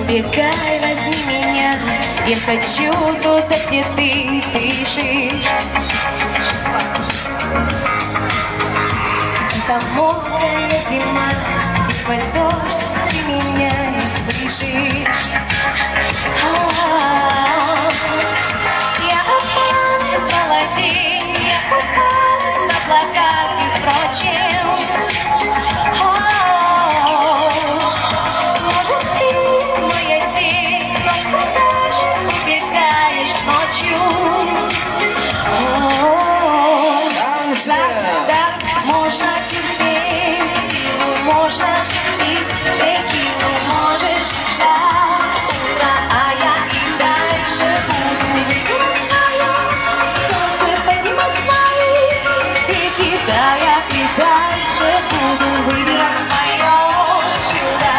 Убегай, возьми меня, я хочу туда, где ты дышишь. Там мокрая зима, и сквозь дождь ты меня не слышишь. Я опала в холоде, я купалась в облаках и прочем. Может, ты моя тень, но куда же убегаешь ночью? Можно терпеть, силу можно пить, текилу можешь ждать утра, а я и дальше буду выбирать свое, солнце поднимать свои реки, да, я и дальше буду выбирать свое чудо.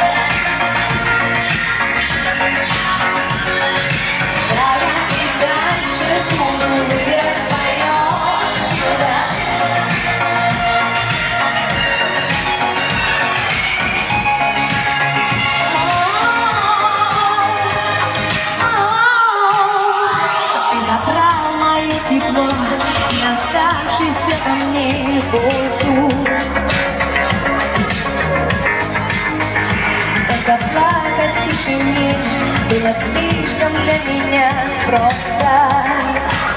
Да, я и дальше буду выбирать свое чудо. Тепло и оставшийся во мне воздух. Только плакать в тишине было слишком для меня просто.